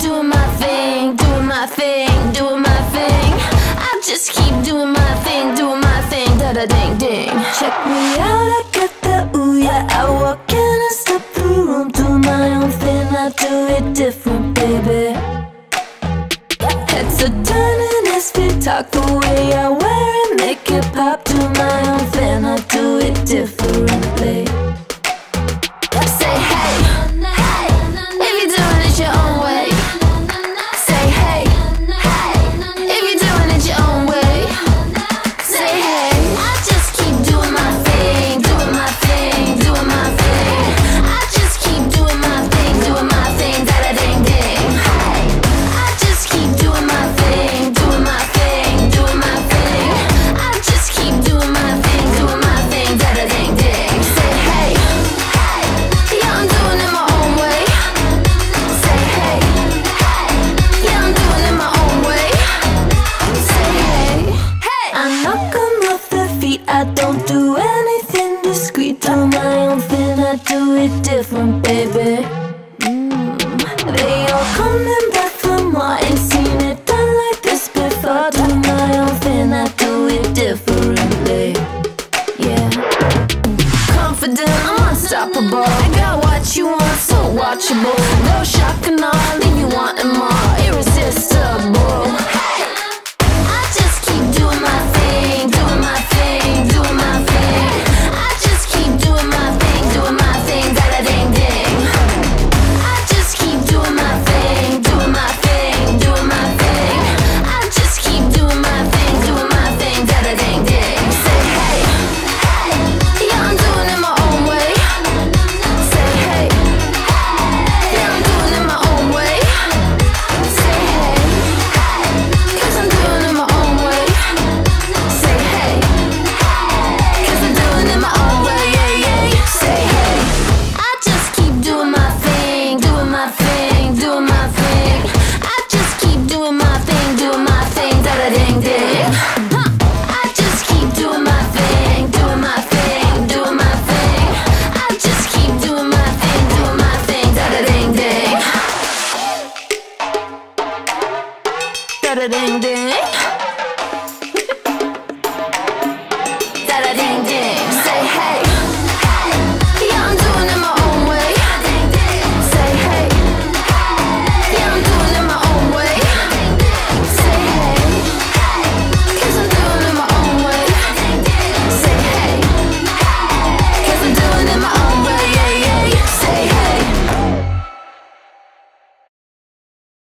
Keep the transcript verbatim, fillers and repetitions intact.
doing my thing, doing my thing, doing my thing. I just keep doing my thing, doing my thing, da da ding ding. Check me out, I got that ooh yeah. I walk in and step through room, do my own thing, I do it different, baby. Heads are turning as feet talk, the way I wear it, make it pop. Do my own thing, I do it differently. Say hey, hey, if you're doing it your own way. Say hey, hey, if you're doing it your own way. Say hey, I just keep doing my thing, doing my thing, doing my thing. I just keep doing my thing, doing my thing, da da ding ding. Hey, I just keep doing my thing, doing my thing, doing my thing. I just keep doing my thing, doing my thing, da da ding ding. Say hey, hey, yeah, I'm doing it my own way. Say hey, hey, yeah, I'm doing it my own way. Say hey, hey, I knock them off their feet, I don't do anything discreet. Do my own thing, I do it different, baby. Mm. They all coming back for more, ain't seen it done like this before. Do my own thing, I do it differently. Yeah. Confident, I'm unstoppable. I got what you want, so watchable. No shock and all, leave you wanting more.